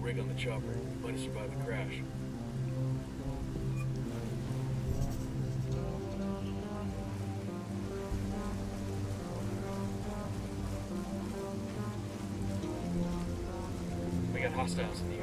rig on the chopper. Might have survived the crash. We got hostiles in the area.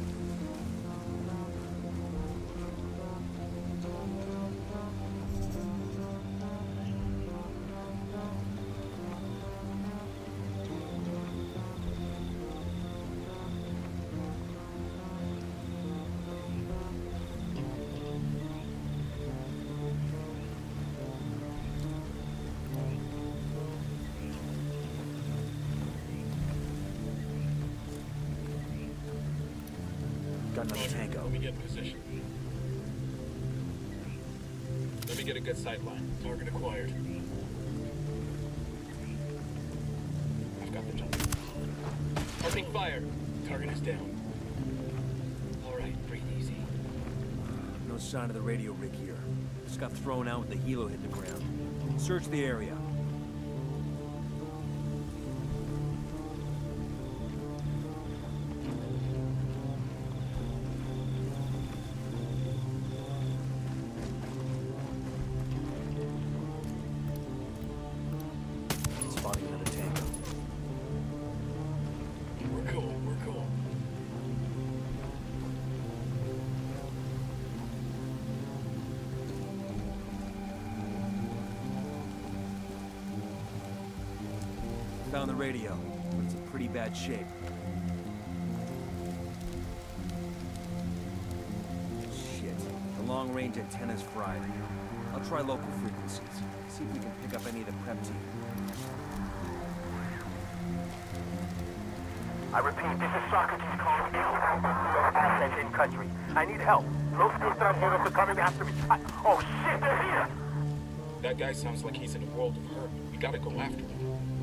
Got another tango. Let me get in position. Let me get a good sight line. Target acquired. I've got the jump. Opening fire. Target is down. Alright, breathe easy. No sign of the radio rig here. Just got thrown out with the helo hit the ground. Search the area. Spotting another tango. We're cool, we're cool. Found the radio, but it's in pretty bad shape. Shit, the long-range antenna's fried. I'll try local frequencies, see if we can pick up any of the prep team. I repeat, this is Socrates calling you. Asset in country. I need help. Los extranjeros are coming after me. Oh shit, they're here! That guy sounds like he's in a world of hurt. We gotta go after him.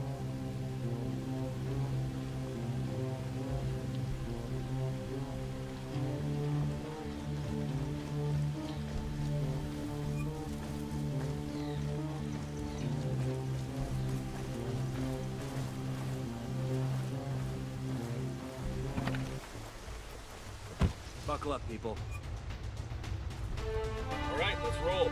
Buckle up, people. All right, let's roll.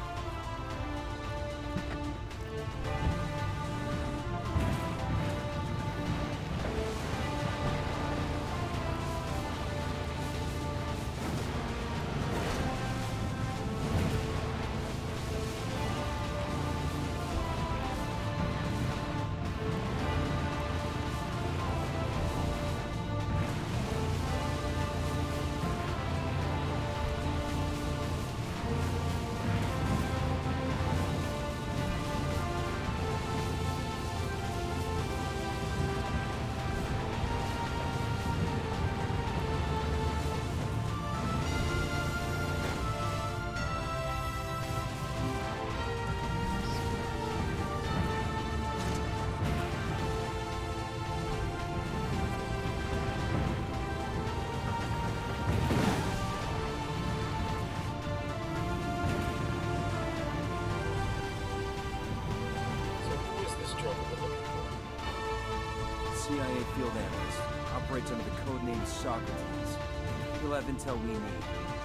CIA field analyst. Operates under the codename Socrates. He'll have intel we need.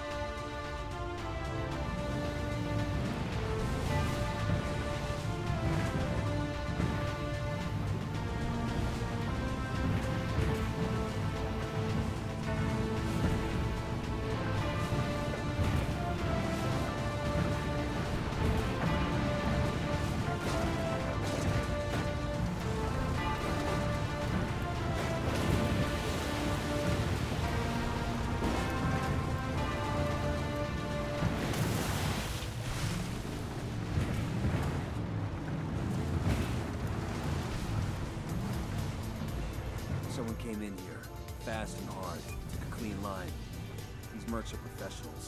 Someone came in here, fast and hard, took a clean line. These mercs are professionals.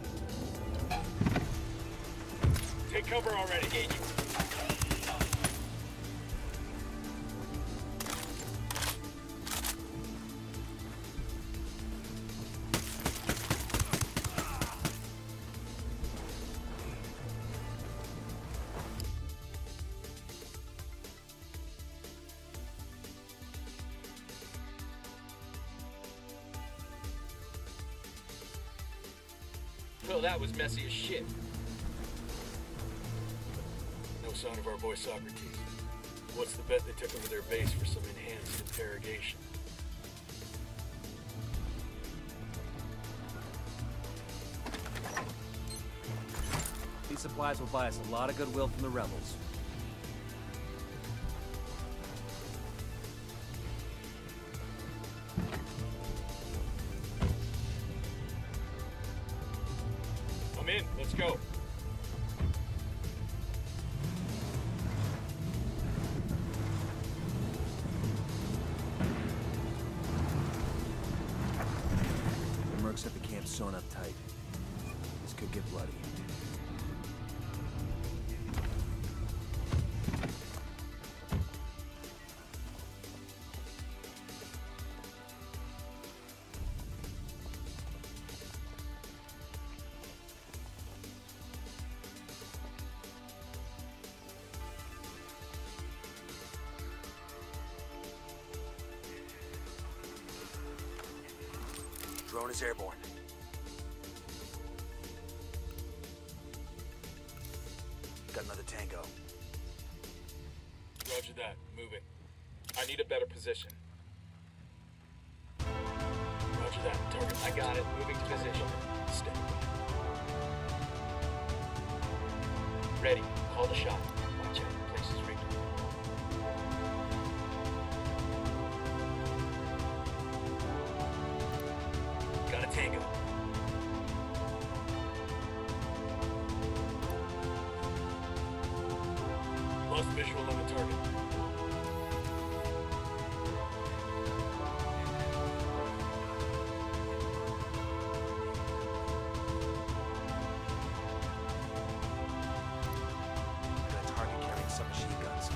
Take cover already. So that was messy as shit. No sign of our boy Socrates. What's the bet they took over their base for some enhanced interrogation? These supplies will buy us a lot of goodwill from the rebels. I'm in. Let's go. The mercs at the camp sewn up tight. This could get bloody. Drone is airborne. Got another tango. Roger that. Move it. I need a better position. Roger that. Target. I got it. Moving to position. Stay. Ready. Call the shot. Watch out. Place is rigged. Got a tango. Lost visual on the target. Got a target carrying some machine guns.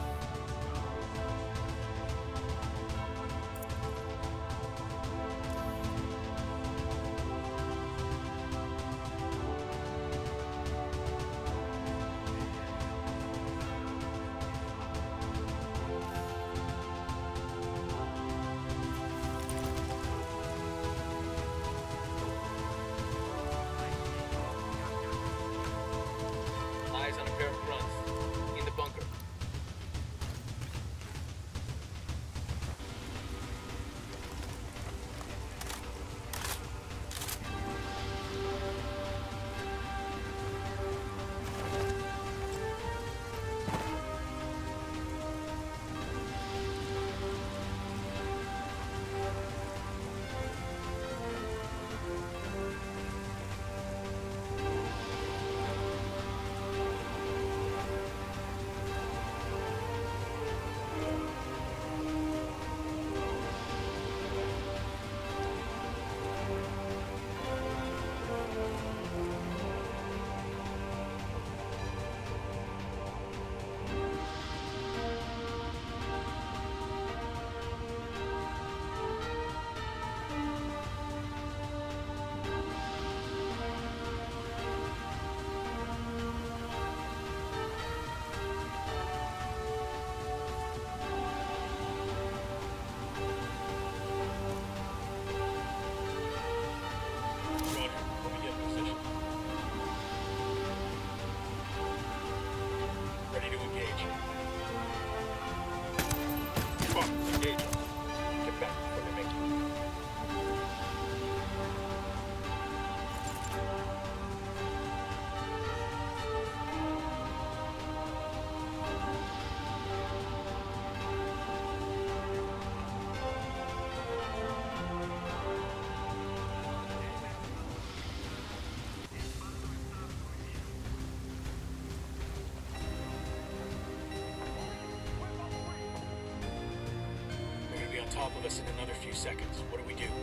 Eyes on a pair of fronts. In the bunker. Roger. Let me get in position. Ready to engage. Come on, engage. Get back before they make you. They're gonna be on top of us in another few seconds. What do we do?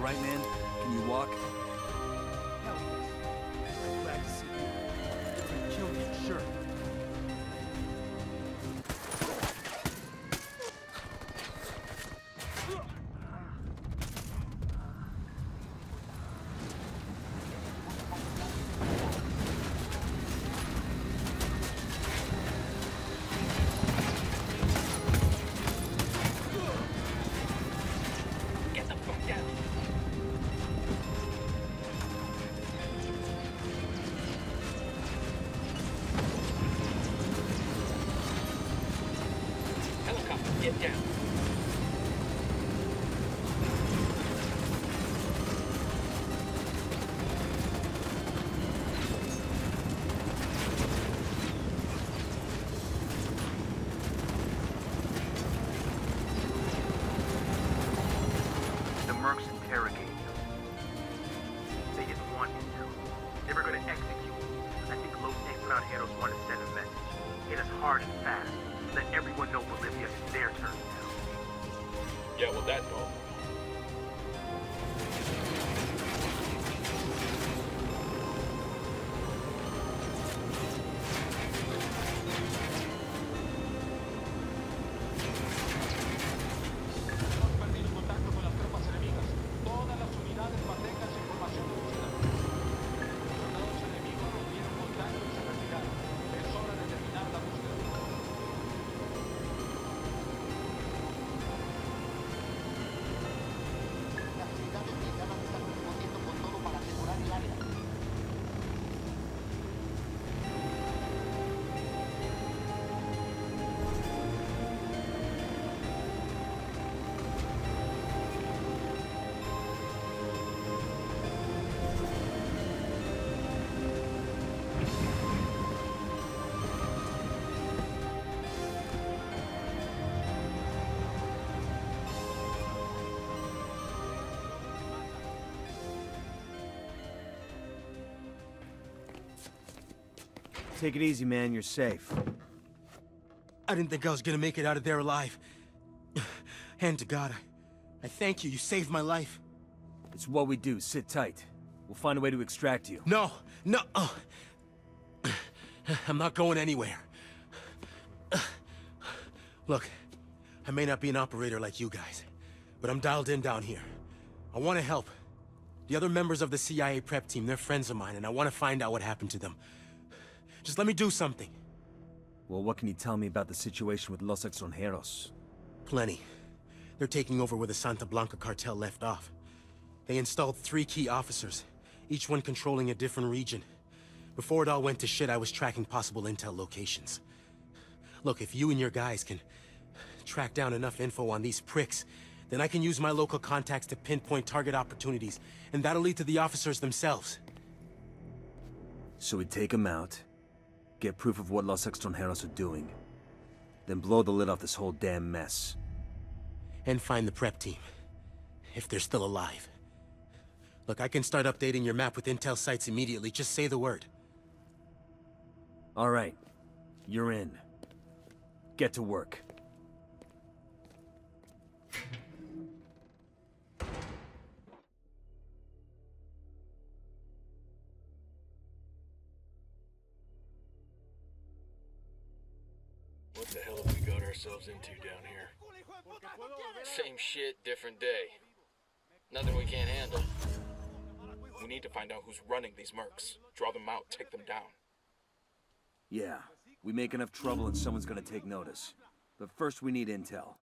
right, man? Can you walk? Hell yes. I'm glad to see you. You're gonna kill me, sure. Get the fuck down. Helicopter, get down. The mercs interrogated you. They didn't want you to. They were gonna execute you. I think Los Extranjeros want to send a message. Hit us hard and fast. Let everyone know Bolivia is their turn now. Yeah, well, that don't. Hemos perdido contacto con las tropas enemigas. Todas las unidades mantengan su información de búsqueda. Los soldados enemigos rompieron contacto y se retiraron. Es hora de terminar la búsqueda. Las unidades mexicanas están respondiendo con todo para asegurar el área. Take it easy, man. You're safe. I didn't think I was gonna make it out of there alive. Hand to God, I thank you. You saved my life. It's what we do. Sit tight. We'll find a way to extract you. No, no. I'm not going anywhere. Look, I may not be an operator like you guys, but I'm dialed in down here. I want to help. The other members of the CIA prep team, they're friends of mine, and I want to find out what happened to them. Just let me do something. Well, what can you tell me about the situation with Los Extranjeros? Plenty. They're taking over where the Santa Blanca cartel left off. They installed 3 key officers, each one controlling a different region. Before it all went to shit, I was tracking possible intel locations. Look, if you and your guys can track down enough info on these pricks, then I can use my local contacts to pinpoint target opportunities, and that'll lead to the officers themselves. So we take them out, get proof of what Los Extranjeros are doing, then blow the lid off this whole damn mess. And find the prep team, if they're still alive. Look, I can start updating your map with intel sites immediately. Just say the word. All right. You're in. Get to work. What the hell have we got ourselves into down here? Same shit, different day. Nothing we can't handle. We need to find out who's running these mercs. Draw them out, take them down. Yeah. We make enough trouble and someone's gonna take notice. But first we need intel.